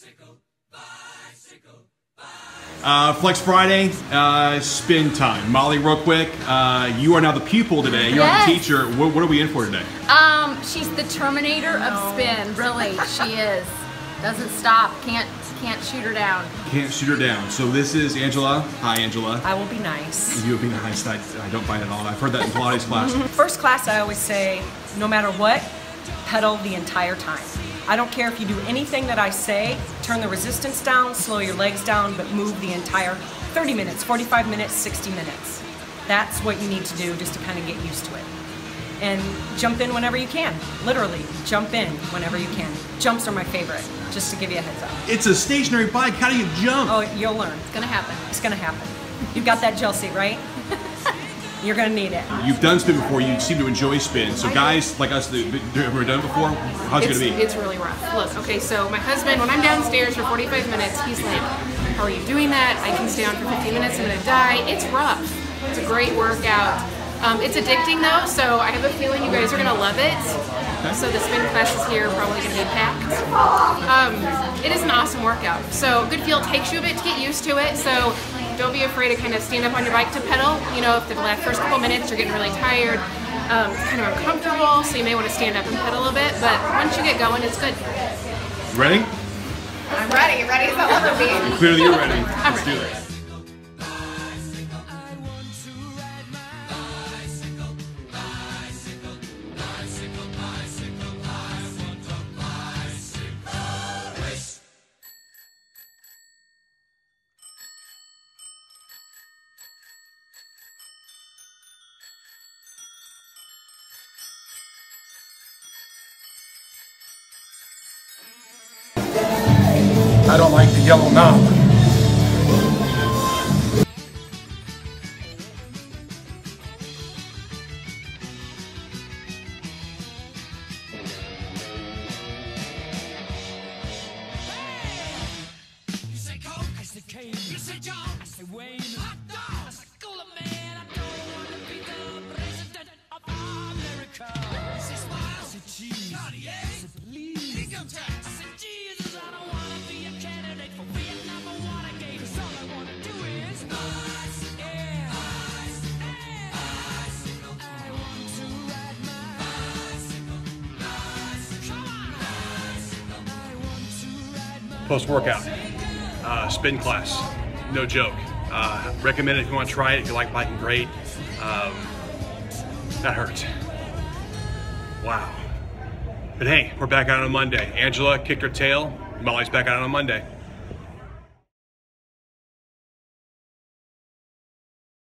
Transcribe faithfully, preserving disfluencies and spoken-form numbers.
Uh, Flex Friday, uh, spin time. Molly, real quick, uh, you are now the pupil today. You're Yes. not the teacher. What, what are we in for today? Um, she's the Terminator of spin. Really, she is. Doesn't stop. Can't can't shoot her down. Can't shoot her down. So this is Angela. Hi, Angela. I will be nice. You'll be nice. I, I don't find it at all. I've heard that in Pilates class. First class, I always say, no matter what, pedal the entire time. I don't care if you do anything that I say, turn the resistance down, slow your legs down, but move the entire thirty minutes, forty-five minutes, sixty minutes. That's what you need to do just to kind of get used to it. And jump in whenever you can. Literally, jump in whenever you can. Jumps are my favorite, just to give you a heads up. It's a stationary bike. How do you jump? Oh, you'll learn. It's gonna happen. It's gonna happen. You've got that gel seat, right? You're gonna need it. You've done spin before. You seem to enjoy spin. So guys like us that have ever done it before, how's it It's, going to be? it's really rough. Look, okay, so my husband, when I'm downstairs for forty-five minutes, he's like, how are you doing that? I can stay on for fifteen minutes, I'm gonna die. It's rough. It's a great workout. Um, it's addicting though, so I have a feeling you guys are gonna love it. So the spin classes here are probably gonna be packed. Um, it is an awesome workout. So good feel, it takes you a bit to get used to it, so don't be afraid to kind of stand up on your bike to pedal. You know, if the first couple minutes you're getting really tired, um, it's kind of uncomfortable, so you may want to stand up and pedal a bit, but once you get going, it's good. Ready? I'm ready. Ready as I'll ever be. Clearly you're ready. I'm Let's ready. do it. I don't like the yellow knob. You say Coke, I say Kane. You say John, I say Wayne. Hot dog, I say Cooler Man. I don't want to be the president of America. I say Smile, I say Cheese, Cartier, I say Please, Income Tax, I say Jesus. I don't want to be a candidate for Vietnam or Watergate. 'Cause all I want to do is bicycle, yeah, bicycle, bicycle. I want to ride my bicycle, bicycle. Come on, bicycle. I want to ride my Post-workout. Uh, spin class. No joke. Uh, recommend it if you want to try it. If you like biking, great. Um, that hurt. Wow. But hey, we're back out on a Monday. Angela kicked her tail. Molly's back out on a Monday.